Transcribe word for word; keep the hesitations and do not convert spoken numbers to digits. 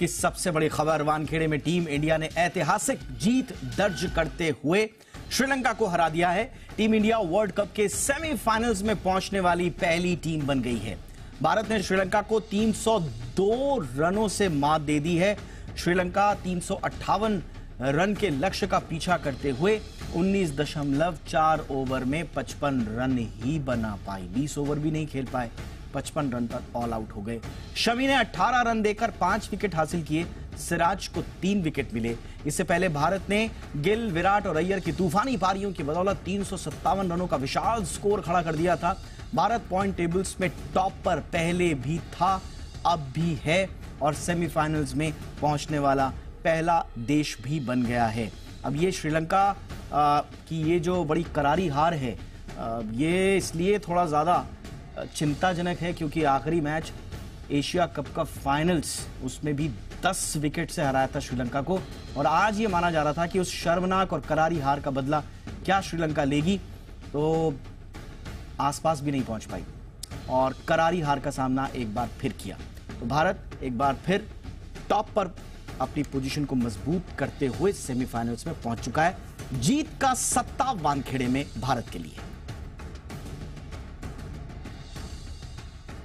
की सबसे बड़ी खबर, वानखेड़े में टीम इंडिया ने ऐतिहासिक जीत दर्ज करते हुए श्रीलंका को हरा दिया है। टीम इंडिया वर्ल्ड कप के सेमीफाइनल्स में पहुंचने वाली पहली टीम बन गई है। भारत ने श्रीलंका को तीन सौ दो रनों से मात दे दी है। श्रीलंका तीन सौ अट्ठावन रन के लक्ष्य का पीछा करते हुए उन्नीस दशमलव चार ओवर में पचपन रन ही बना पाई। बीस ओवर भी नहीं खेल पाए, पचपन रन पर ऑल आउट हो गए। शमी ने अठारह रन देकर पांच विकेट हासिल किए। सिराज को तीन विकेट मिले। इससे पहले भारत ने गिल, विराट और अय्यर की तूफानी पारियों की बदौलत तीन सौ सत्तावन रनों का विशाल स्कोर खड़ा कर दिया था। भारत पॉइंट टेबल्स में टॉप पर पहले भी था, अब भी है और सेमीफाइनल्स में पहुंचने वाला पहला देश भी बन गया है। अब ये श्रीलंका आ, की ये जो बड़ी करारी हार है, आ, ये इसलिए थोड़ा ज्यादा चिंताजनक है क्योंकि आखिरी मैच एशिया कप का फाइनल्स, उसमें भी दस विकेट से हराया था श्रीलंका को। और आज ये माना जा रहा था कि उस शर्मनाक और करारी हार का बदला क्या श्रीलंका लेगी, तो आसपास भी नहीं पहुंच पाई और करारी हार का सामना एक बार फिर किया। तो भारत एक बार फिर टॉप पर अपनी पोजीशन को मजबूत करते हुए सेमीफाइनल्स में पहुंच चुका है। जीत का सत्ता वानखेड़े में भारत के लिए।